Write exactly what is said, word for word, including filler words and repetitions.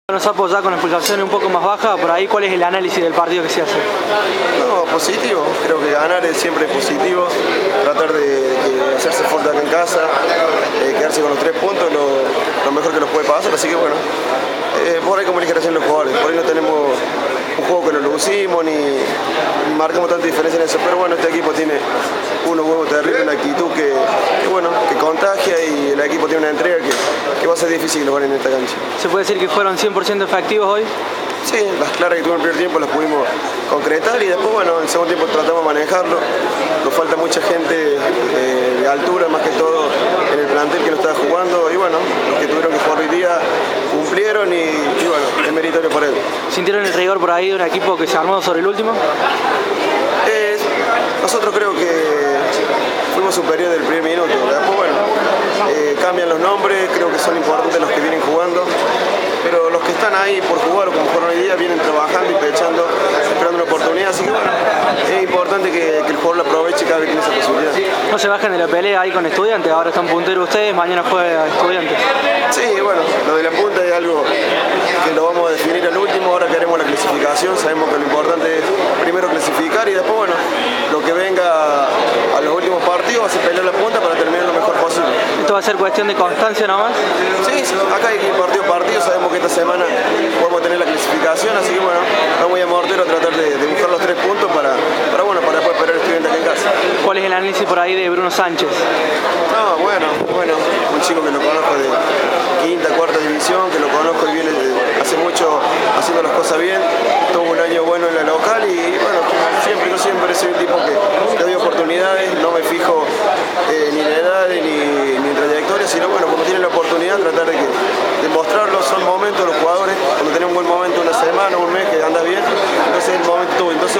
Bueno, Sapo, ya con la expulsación un poco más baja, por ahí, ¿cuál es el análisis del partido que se hace? No, positivo. Creo que ganar es siempre positivo. Tratar de, de hacerse fuerte acá en casa, eh, quedarse con los tres puntos, lo, lo mejor que nos puede pasar. Así que bueno, eh, por ahí como eligen hacer los jugadores. Por ahí no tenemos un juego que no lucimos ni, ni marcamos tanta diferencia en eso. Pero bueno, este equipo tiene unos huevos terribles, una actitud que, que, bueno, que contagia y el equipo tiene una entrega que, que va a ser difícil jugar en esta cancha. ¿Se puede decir que fueron cien por ciento efectivos hoy? Sí, las claras que tuvimos en el primer tiempo las pudimos concretar y después, bueno, en el segundo tiempo tratamos de manejarlo. Nos falta mucha gente eh, de altura, más que todo en el plantel que no estaba jugando y bueno, los que tuvieron que jugar hoy día cumplieron y, y bueno, es meritorio para él. ¿Sintieron el rigor por ahí de un equipo que se armó sobre el último? Eh, nosotros creo que fuimos superiores del primer minuto. Después, bueno, eh, cambian los nombres, creo que son importantes los que vienen jugando. Pero los que están ahí por jugar o como fueron hoy día vienen trabajando y pechando, esperando una oportunidad, así que bueno, es importante que, que el jugador la aproveche cada vez que tiene esa posibilidad. No se bajen de la pelea ahí con Estudiantes, ahora están punteros ustedes, mañana juega Estudiantes. Sí, bueno, lo de la punta es algo que lo vamos a definir al último, ahora que haremos la clasificación, sabemos que lo importante es primero clasificar y después, bueno, lo que venga a los últimos partidos va a ser pelear la punta para terminar lo mejor posible. ¿Esto va a ser cuestión de constancia nomás? Sí, acá hay que ir partido a partido, sabemos que esta semana podemos tener la clasificación, así que bueno, vamos a mortero a tratar de, de buscar los tres puntos para, para, bueno, para después esperar el Estudiante aquí en casa. ¿Cuál es el análisis por ahí de Bruno Sánchez? No, bueno, bueno, un chico que lo conozco de quinta, cuarta división, que lo conozco y viene hace mucho haciendo las cosas bien, tuvo un año bueno en la local y bueno, siempre, yo siempre soy un tipo que le doy oportunidades, no me fijo eh, ni en edad ni, ni en trayectoria, sino bueno, cuando tiene la oportunidad tratar de, que, de mostrarlo, son momentos los jugadores, cuando tenés un buen momento una semana, un mes que andas bien, entonces es el momento tuyo, entonces